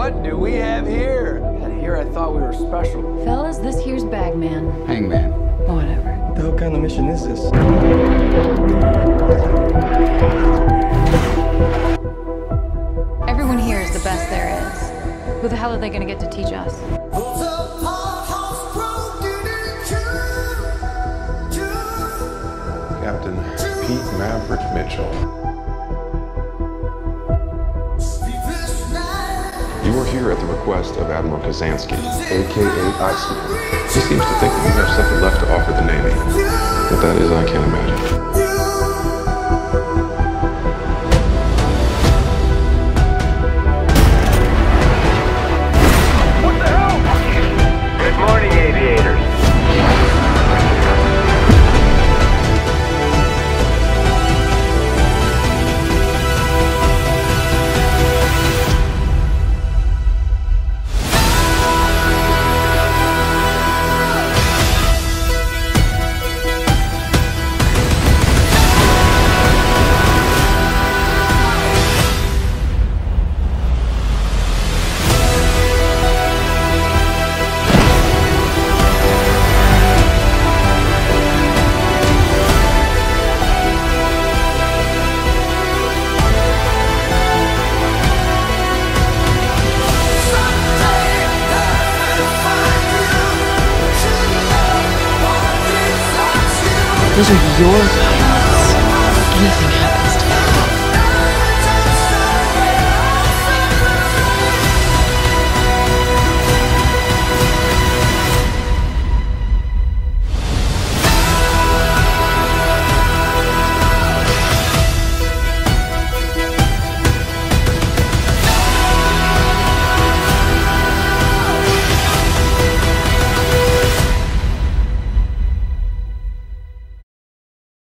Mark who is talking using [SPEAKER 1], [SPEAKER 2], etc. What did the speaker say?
[SPEAKER 1] What do we have here? And here I thought we were special.
[SPEAKER 2] Fellas, this here's Bagman.
[SPEAKER 3] Hangman.
[SPEAKER 2] Whatever.
[SPEAKER 4] The hell kind of mission is this?
[SPEAKER 2] Everyone here is the best there is. Who the hell are they gonna get to teach us?
[SPEAKER 5] Captain Pete Maverick Mitchell. You are here at the request of Admiral Kazansky, a.k.a. Iceman. He seems to think that you have something left to offer the Navy. What that is, I can't imagine.
[SPEAKER 1] What the hell? Good morning, aviators.
[SPEAKER 6] Those are your